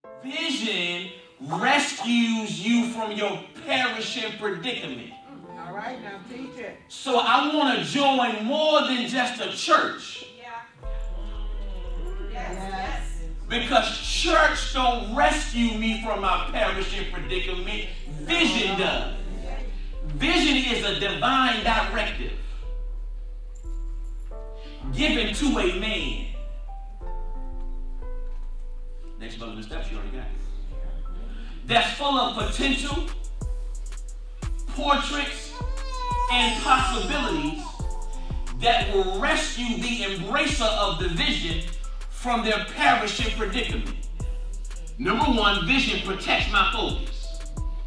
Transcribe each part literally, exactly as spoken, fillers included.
Vision rescues you from your perishing predicament. All right, now teach it. So I want to join more than just a church. Yeah. Yes, yes. Because church don't rescue me from my perishing predicament. Vision does. Vision is a divine directive given to a man. Next level of steps, you already got it. That's full of potential, portraits, and possibilities that will rescue the embracer of the vision from their perishing predicament. Number one, vision protects my focus.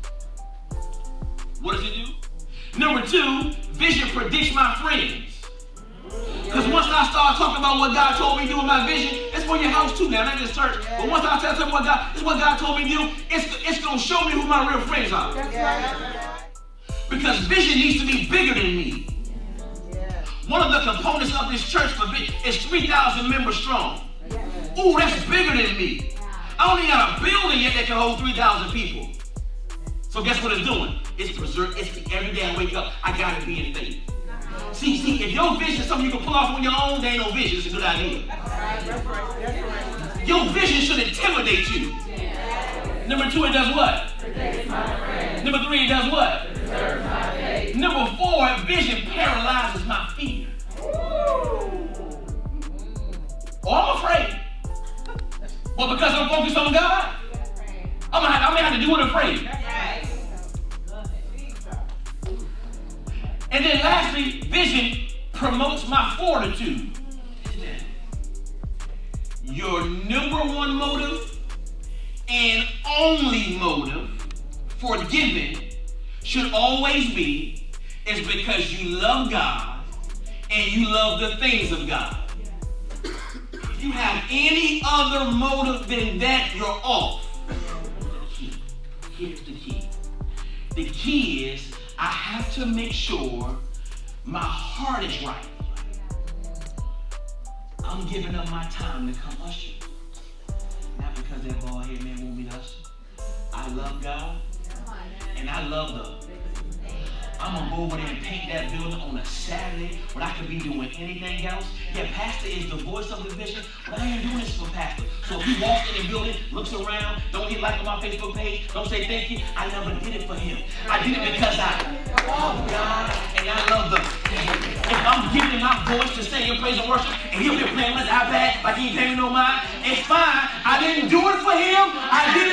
What does it do? Number two, vision predicts my friends. Because once I start talking about what God told me to do with my vision, it's for your house too now, not just church. But once I tell them what God, it's what God told me to do, it's, it's going to show me who my real friends are. Because vision needs to be bigger than me. One of the components of this church for vision is three thousand members strong. Ooh, that's bigger than me. I only got a building yet that can hold three thousand people. So guess what it's doing? It's preserved. It's the, every day I wake up, I got to be in faith. See, see, if your vision is something you can pull off on your own, there ain't no vision. It's a good idea. Your vision should intimidate you. Number two, it does what? Number three, it does what? Number four, vision paralyzes my fear. Oh, I'm afraid. But because I'm focused on God, I'm gonna have, I'm gonna have to do it afraid. And then lastly, vision promotes my fortitude. Your number one motive and only motive for giving should always be is because you love God and you love the things of God. If you have any other motive than that, you're off. Here's the key. The key is I have to make sure my heart is right. I'm giving up my time to come usher. Not because that bald head man want me to usher. I love God and I love the. I'm gonna go over there and paint that building on a Saturday when I could be doing anything else. Yeah, pastor is the voice of the vision, but I ain't doing this for pastor. So if he walks in the building, looks around, don't hit like on my Facebook page, don't say thank you, I never did it for him. I did it because I love God and I love the. If I'm giving my voice to sing and praise and worship, and he'll be playing with his iPad like he ain't paying me no mind, it's fine. I didn't do it for him, I did